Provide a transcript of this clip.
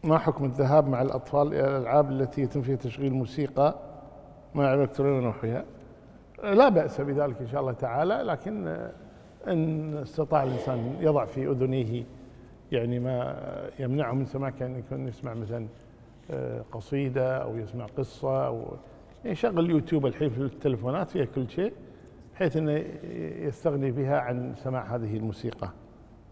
ما حكم الذهاب مع الأطفال إلى الألعاب التي يتم فيها تشغيل موسيقى مع الإلكترونية ونحوها؟ لا بأس بذلك إن شاء الله تعالى، لكن إن استطاع الإنسان يضع في أذنيه يعني ما يمنعه من سماع، كان يكون يسمع مثلا قصيدة أو يسمع قصة، أو يشغل يوتيوب الحين في التلفونات فيها كل شيء، بحيث أنه يستغني بها عن سماع هذه الموسيقى.